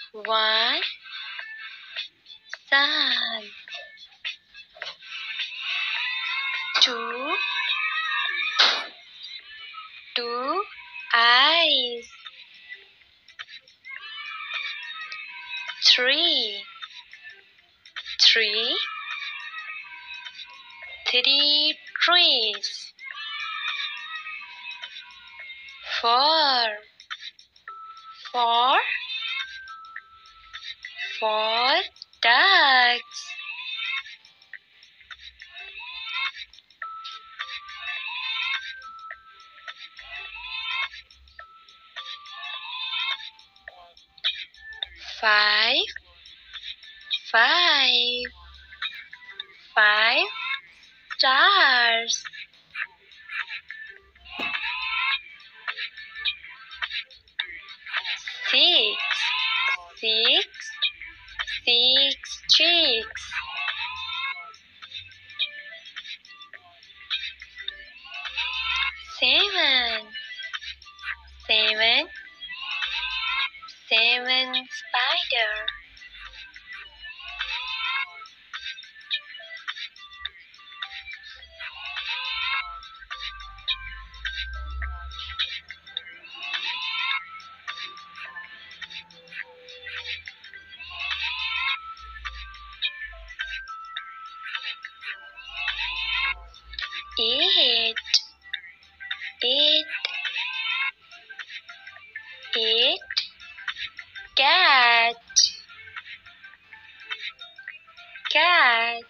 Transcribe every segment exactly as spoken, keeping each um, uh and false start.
One, sun. Two, two eyes. Three, three, three trees. Four, four, four ducks. Five, five, five stars. Six, six, six chicks. Seven, seven, seven spider. Eight, eight, eight cat, cat.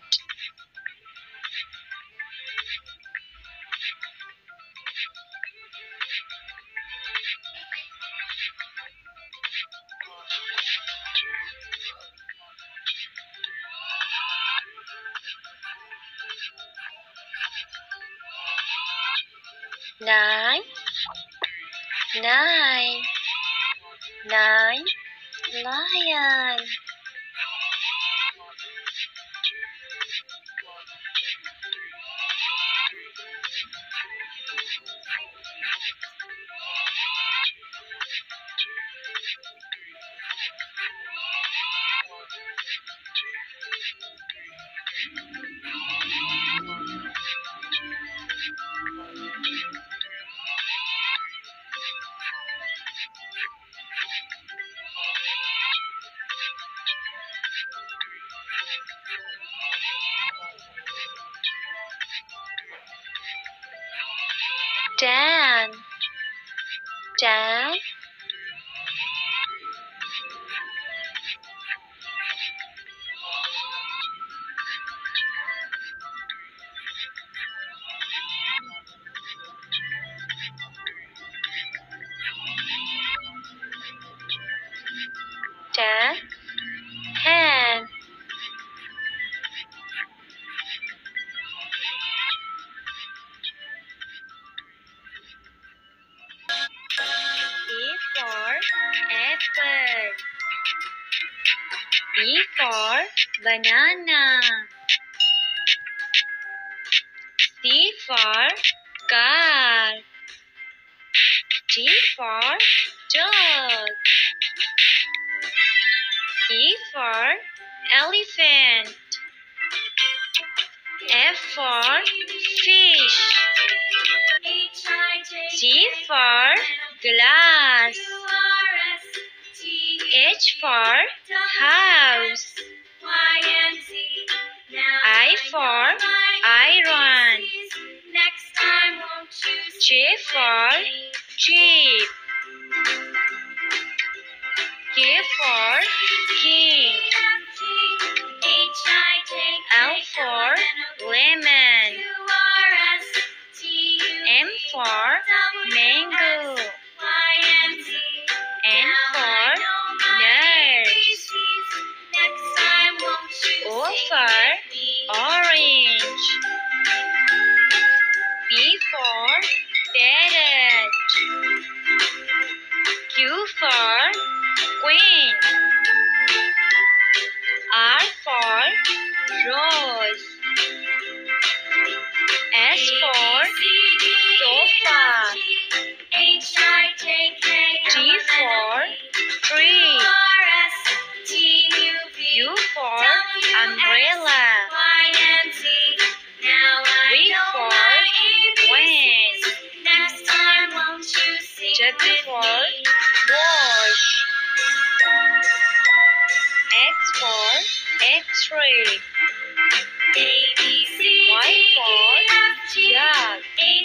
Nine, nine, nine lion. Ten, ten, ten, hen. A for apple. B for banana. C for car. D for dog. E for elephant. F for fish. G for glass. H for house. I for iron. J for jeep. K for king. L for lemon. M for mango. N for nurse. O for orange. P for parrot. Q for queen. R for rose. umbrella. Y and Z. Now I W know for my A B wind. Cs. Next time won't you sing Z with for me? wash. X for X-ray. A B C Y D E for F G jug. H